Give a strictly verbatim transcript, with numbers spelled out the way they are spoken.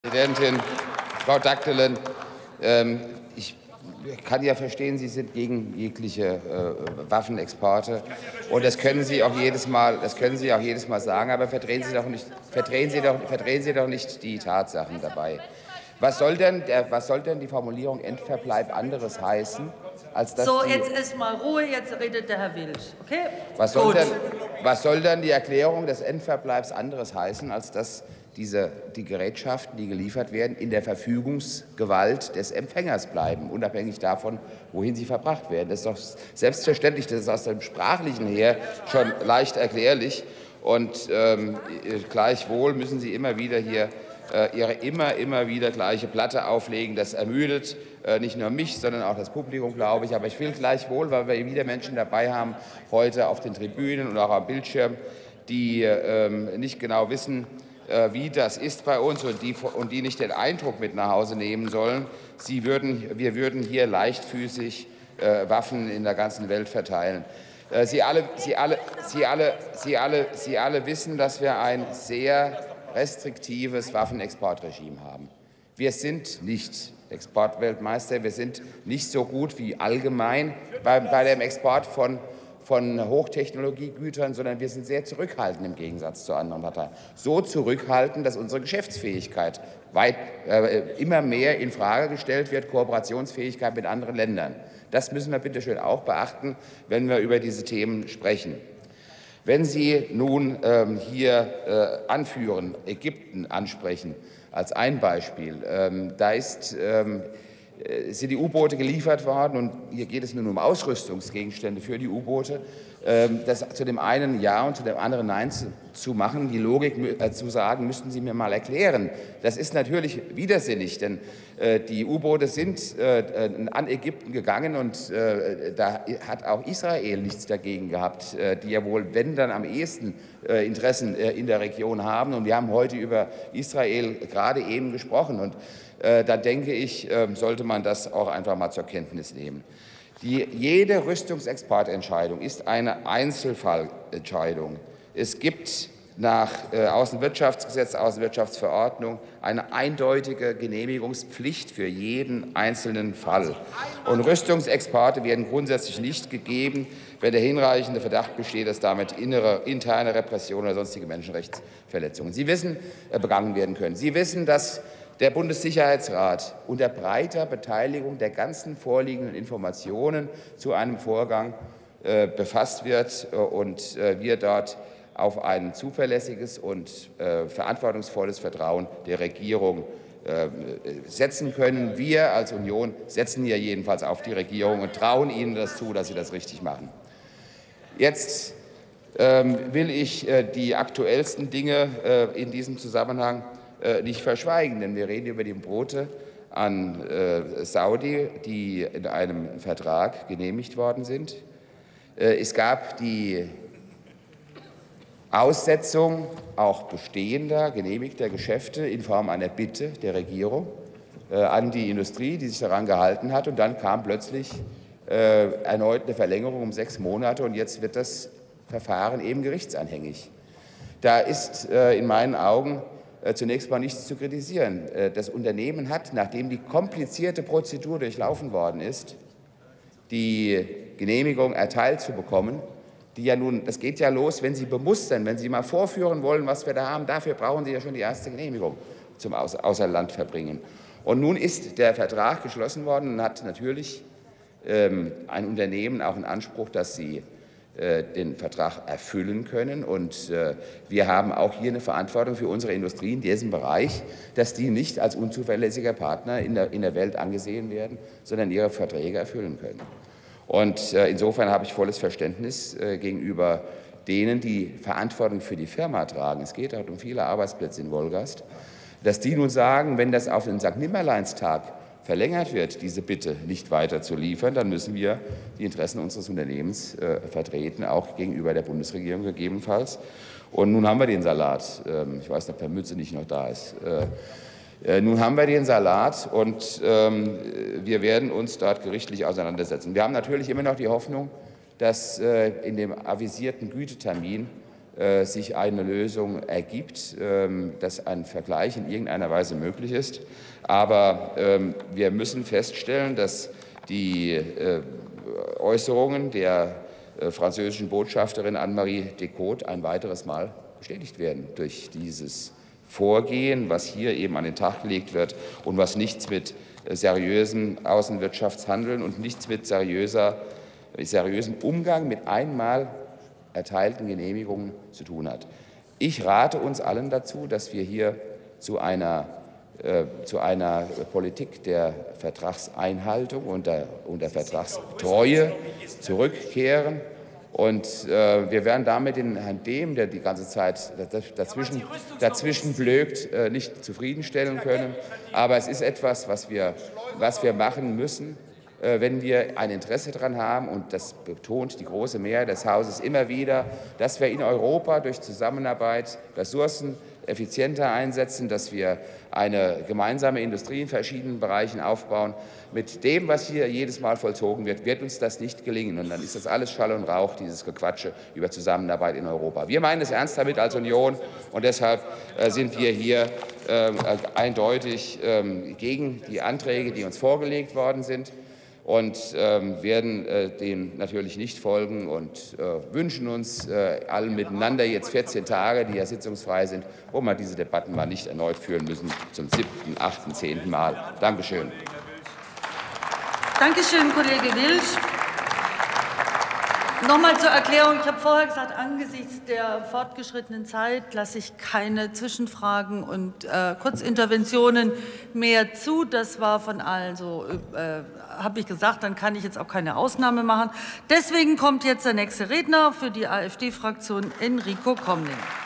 Präsidentin, Frau Daktelen, ähm, ich kann ja verstehen, Sie sind gegen jegliche äh, Waffenexporte, und das können Sie auch jedes Mal, das können Sie auch jedes Mal sagen, aber verdrehen Sie doch nicht, verdrehen Sie doch, verdrehen Sie doch nicht die Tatsachen dabei. Was soll denn, der, was soll denn die Formulierung Endverbleib anderes heißen, als dass So, die, jetzt ist mal Ruhe, jetzt redet der Herr Wild. Okay? was soll, Gut. denn, was soll denn die Erklärung des Endverbleibs anderes heißen, als dass diese, die Gerätschaften, die geliefert werden, in der Verfügungsgewalt des Empfängers bleiben, unabhängig davon, wohin sie verbracht werden? Das ist doch selbstverständlich, das ist aus dem Sprachlichen her schon leicht erklärlich. Und ähm, gleichwohl müssen Sie immer wieder hier äh, Ihre immer, immer wieder gleiche Platte auflegen. Das ermüdet äh, nicht nur mich, sondern auch das Publikum, glaube ich. Aber ich will gleichwohl, weil wir wieder Menschen dabei haben, heute auf den Tribünen und auch am Bildschirm, die äh, nicht genau wissen, wie das ist bei uns, und die, und die nicht den Eindruck mit nach Hause nehmen sollen, Sie würden, wir würden hier leichtfüßig äh, Waffen in der ganzen Welt verteilen. Äh, Sie, alle, Sie, alle, Sie, alle, Sie, alle, Sie alle wissen, dass wir ein sehr restriktives Waffenexportregime haben. Wir sind nicht Exportweltmeister, wir sind nicht so gut wie allgemein bei, bei dem Export von von Hochtechnologiegütern, sondern wir sind sehr zurückhaltend im Gegensatz zu anderen Parteien. So zurückhaltend, dass unsere Geschäftsfähigkeit weit, äh, immer mehr in Frage gestellt wird, Kooperationsfähigkeit mit anderen Ländern. Das müssen wir bitte schön auch beachten, wenn wir über diese Themen sprechen. Wenn Sie nun ähm, hier äh, anführen, Ägypten ansprechen als ein Beispiel, ähm, da ist ähm, sind die U-Boote geliefert worden, und hier geht es nun um Ausrüstungsgegenstände für die U-Boote. Das zu dem einen Ja und zu dem anderen Nein zu machen, die Logik zu sagen, müssten Sie mir mal erklären. Das ist natürlich widersinnig, denn die U-Boote sind an Ägypten gegangen, und da hat auch Israel nichts dagegen gehabt, die ja wohl, wenn dann am ehesten Interessen in der Region haben. Und wir haben heute über Israel gerade eben gesprochen. Und da denke ich, sollte man das auch einfach mal zur Kenntnis nehmen. Die, jede Rüstungsexportentscheidung ist eine Einzelfallentscheidung. Es gibt nach äh, Außenwirtschaftsgesetz, Außenwirtschaftsverordnung eine eindeutige Genehmigungspflicht für jeden einzelnen Fall. Und Rüstungsexporte werden grundsätzlich nicht gegeben, wenn der hinreichende Verdacht besteht, dass damit innere, interne Repression oder sonstige Menschenrechtsverletzungen Sie wissen, äh, begangen werden können. Sie wissen, dass der Bundessicherheitsrat unter breiter Beteiligung der ganzen vorliegenden Informationen zu einem Vorgang äh, befasst wird äh, und äh, wir dort auf ein zuverlässiges und äh, verantwortungsvolles Vertrauen der Regierung äh, setzen können. Wir als Union setzen hier jedenfalls auf die Regierung und trauen Ihnen das zu, dass Sie das richtig machen. Jetzt ähm, will ich äh, die aktuellsten Dinge äh, in diesem Zusammenhang nicht verschweigen, denn wir reden über die Boote an äh, Saudi, die in einem Vertrag genehmigt worden sind. Äh, es gab die Aussetzung auch bestehender, genehmigter Geschäfte in Form einer Bitte der Regierung äh, an die Industrie, die sich daran gehalten hat. Und dann kam plötzlich äh, erneut eine Verlängerung um sechs Monate, und jetzt wird das Verfahren eben gerichtsanhängig. Da ist äh, in meinen Augen zunächst mal nichts zu kritisieren. Das Unternehmen hat, nachdem die komplizierte Prozedur durchlaufen worden ist, die Genehmigung erteilt zu bekommen, die ja nun, das geht ja los, wenn Sie bemustern, wenn Sie mal vorführen wollen, was wir da haben, dafür brauchen Sie ja schon die erste Genehmigung zum Außerlandverbringen. Und nun ist der Vertrag geschlossen worden, und hat natürlich ähm, ein Unternehmen auch einen Anspruch, dass sie den Vertrag erfüllen können. Und äh, wir haben auch hier eine Verantwortung für unsere Industrie in diesem Bereich, dass die nicht als unzuverlässiger Partner in der, in der Welt angesehen werden, sondern ihre Verträge erfüllen können. Und äh, insofern habe ich volles Verständnis äh, gegenüber denen, die Verantwortung für die Firma tragen. Es geht halt um viele Arbeitsplätze in Wolgast, dass die nun sagen, wenn das auf den Sankt Nimmerleinstag verlängert wird, diese Bitte nicht weiter zu liefern, dann müssen wir die Interessen unseres Unternehmens äh, vertreten, auch gegenüber der Bundesregierung gegebenenfalls. Und nun haben wir den Salat. Ähm, ich weiß nicht, ob der Mütze nicht noch da ist. Äh, äh, nun haben wir den Salat, und ähm, wir werden uns dort gerichtlich auseinandersetzen. Wir haben natürlich immer noch die Hoffnung, dass äh, in dem avisierten Gütetermin äh, sich eine Lösung ergibt, ähm, dass ein Vergleich in irgendeiner Weise möglich ist. Aber ähm, wir müssen feststellen, dass die äh, Äußerungen der äh, französischen Botschafterin Anne-Marie Decaux ein weiteres Mal bestätigt werden durch dieses Vorgehen, was hier eben an den Tag gelegt wird und was nichts mit seriösem Außenwirtschaftshandeln und nichts mit seriöser, seriösem Umgang mit einmal erteilten Genehmigungen zu tun hat. Ich rate uns allen dazu, dass wir hier zu einer, äh, zu einer Politik der Vertragseinhaltung und der, und der Vertragstreue zurückkehren. Und äh, wir werden damit den Herrn Dehm, der die ganze Zeit dazwischen, dazwischen blökt, äh, nicht zufriedenstellen können. Aber es ist etwas, was wir, was wir machen müssen, äh, wenn wir ein Interesse daran haben, und das betont die große Mehrheit des Hauses immer wieder, dass wir in Europa durch Zusammenarbeit Ressourcen effizienter einsetzen, dass wir eine gemeinsame Industrie in verschiedenen Bereichen aufbauen. Mit dem, was hier jedes Mal vollzogen wird, wird uns das nicht gelingen. Und dann ist das alles Schall und Rauch, dieses Gequatsche über Zusammenarbeit in Europa. Wir meinen es ernst damit als Union, und deshalb äh, sind wir hier äh, eindeutig äh, gegen die Anträge, die uns vorgelegt worden sind, und äh, werden äh, dem natürlich nicht folgen und äh, wünschen uns äh, allen miteinander jetzt vierzehn Tage, die ja sitzungsfrei sind, wo wir diese Debatten mal nicht erneut führen müssen, zum siebten, achten, zehnten Mal. Dankeschön. Dankeschön, Kollege Wilsch. Nochmal zur Erklärung. Ich habe vorher gesagt, angesichts der fortgeschrittenen Zeit lasse ich keine Zwischenfragen und äh, Kurzinterventionen mehr zu. Das war von allen so, äh, habe ich gesagt, dann kann ich jetzt auch keine Ausnahme machen. Deswegen kommt jetzt der nächste Redner für die AfD-Fraktion, Enrico Comning.